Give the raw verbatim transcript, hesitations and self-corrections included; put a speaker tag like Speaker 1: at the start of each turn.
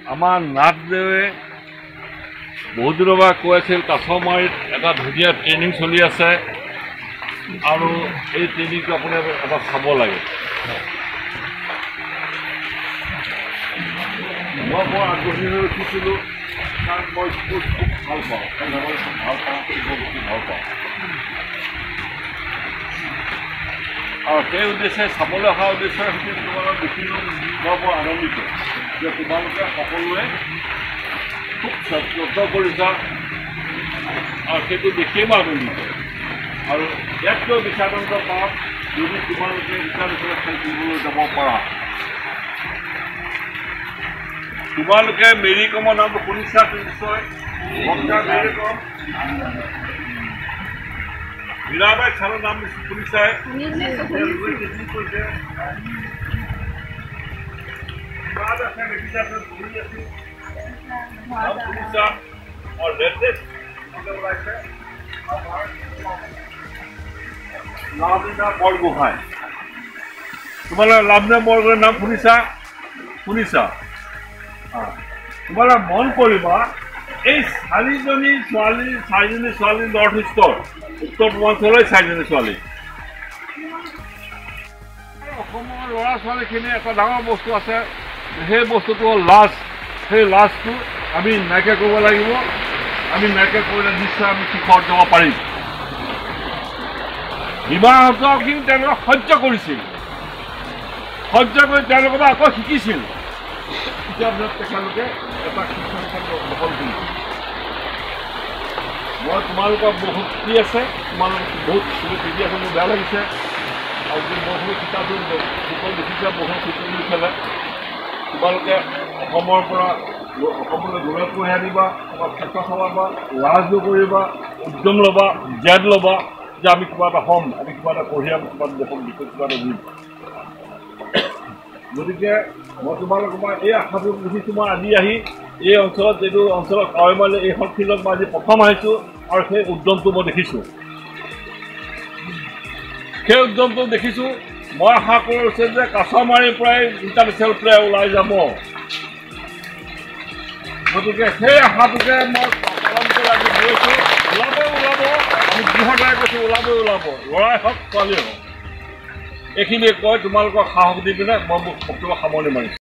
Speaker 1: আমাৰ নাথদেৱে বহুত দিনৰ পৰা কৈ আছিল কাছমাৰীত এটা ধুনীয়া ট্ৰেইনিং চলি আছে আৰু এই ট্ৰেইনিংটো আপুনি এটা চাব লাগে। মই বৰ আগ্ৰহী হৈ উঠিছিলোঁ কাৰণ মই স্পৰ্টছ খুব ভাল পাওঁ, খেল-ধেমালি খুব ভাল পাওঁ, ফুটবল বেছি ভাল পাওঁ। আৰু সেই উদ্দেশ্যে চাবলৈ অহা উদ্দেশ্যৰে সৈতে তোমালোকক দেখিলোঁ, মই বৰ আনন্দিত যে তোমালোকে সকলোৱে খুব যত্ন কৰিছা আৰু সেইটো দেখিয়ে মই আনন্দিত। আৰু ইয়াতকৈ বিচাৰান্ত পাওঁ যদি তোমালোকে ইণ্টাৰনেশ্যনেল খেল খেলিবলৈ যাব পাৰা। তোমালোকে মেৰী কমৰ নামটো শুনিছা নিশ্চয়, মেৰী কম মীৰাবাই চালৰ নাম শুনিছাই, লাভলীনা বৰগোহাঁই, তোমালোকে লাভলীনা বৰগোহাঁইৰ নাম শুনিছা শুনিছা তোমালোকে মন কৰিবা এই চাৰিজনী ছোৱালী চাৰিজনী ছোৱালী নৰ্থ ইষ্টৰ উত্তৰ পূৰ্বাঞ্চলৰ চাৰিজনী ছোৱালী। অসমৰ ল'ৰা ছোৱালীখিনি এটা ডাঙৰ বস্তু আছে, সেই বস্তুটো হ'ল লাজ। সেই লাজটো আমি নাইকিয়া কৰিব লাগিব। আমি নাইকিয়া কৰিলে নিশ্চয় আমি শিখৰত যাব পাৰিম। বিবাহক কিন্তু তেওঁলোকে সহ্য কৰিছিল, সহ্য কৰি তেওঁলোকৰ পৰা আকৌ শিকিছিল। তেতিয়াৰ তেখেতলোকে এটা শিক্ষণ দখল কৰিছিল। মই তোমালোকক বহুত কি আছে, তোমালোকক বহুত পিন্ধি আছে, মোৰ বেয়া লাগিছে। আৰু যদি বহু কিতাপটো ফুটবল দেখিছে, বহু ফুটবল খেলে, তোমালোকে অসমৰ পৰা অসমলৈ গৌৰৱ কঢ়িয়াই আনিবা, তোমাক চেষ্টা চলাবা, লাজ নকৰিবা, উদ্যম ল'বা, জেদ ল'বা যে আমি কিবা এটা হ'ম, আমি কিবা এটা কঢ়িয়াম, কিবা এটা দেশৰ বিষয়ে কিবা এটা দিম। গতিকে মই তোমালোকৰ পৰা এই আশাটো বুজিছোঁ। মই আজি আহি এই অঞ্চলত যিটো অঞ্চলত কাৱৈমাৰী এইখন ফিল্ডত মই আজি প্ৰথম আহিছোঁ আৰু সেই উদ্যমটো মই দেখিছোঁ, সেই উদ্যমটো দেখিছোঁ। মই আশা কৰিছোঁ যে কাছমাৰীৰ পৰাই ইণ্টাৰনেশ্যনেল প্লেয়াৰ ওলাই যাব। গতিকে সেই আশাটোকে মই পালন কৰি আজি গৈছোঁ। ওলাবই ওলাব, আমি দৃঢ়তাৰে কৈছোঁ ওলাবই ওলাব, ল'ৰাই হওক ছোৱালীয়ে হওক। এইখিনিয়ে কয় তোমালোকক সাহস দি পিনে মই মোক বক্তব্য সামৰণি মাৰিছোঁ।